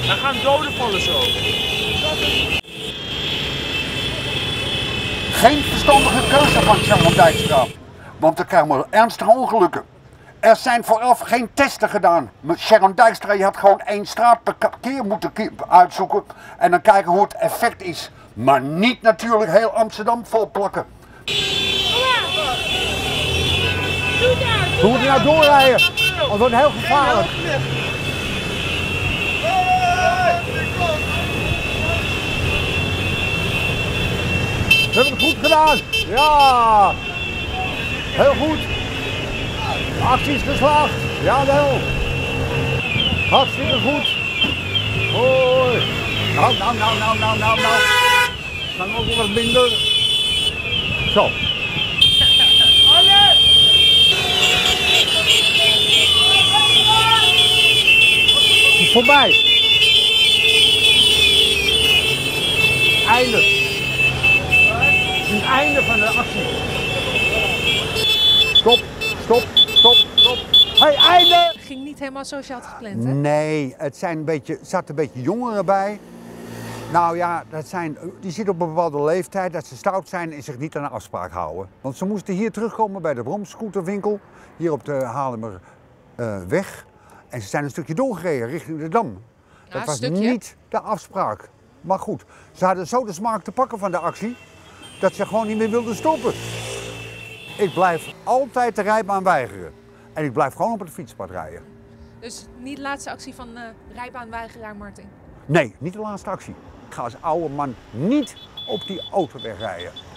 Er gaan doden vallen zo. Geen verstandige keuze van Sharon Dijkstra, want dan krijgen we ernstige ongelukken. Er zijn vooraf geen testen gedaan. Sharon Dijkstra, je had gewoon 1 straat per keer moeten uitzoeken en dan kijken hoe het effect is. Maar niet natuurlijk heel Amsterdam volplakken. We moeten nou doorrijden, want het wordt heel gevaarlijk. We hebben het goed gedaan. Ja, heel goed. De actie is geslaagd. Jawel. Hartstikke goed. Hoi. Nou. Dan ook nog wat minder. Zo. Het is voorbij. Einde. Het einde van de actie. Stop. Hey, einde! Het ging niet helemaal zoals je had gepland, hè? Nee, er zaten een beetje jongeren bij. Nou ja, die zitten op een bepaalde leeftijd dat ze stout zijn en zich niet aan de afspraak houden. Want ze moesten hier terugkomen bij de bromscooterwinkel, hier op de Haarlemmerweg. En ze zijn een stukje doorgereden richting de Dam. Dat was niet de afspraak. Maar goed, ze hadden zo de smaak te pakken van de actie dat ze gewoon niet meer wilden stoppen. Ik blijf altijd de rijbaan weigeren. En ik blijf gewoon op het fietspad rijden. Dus niet de laatste actie van rijbaanweigeraar Martin? Nee, niet de laatste actie. Ik ga als oude man niet op die autoweg rijden.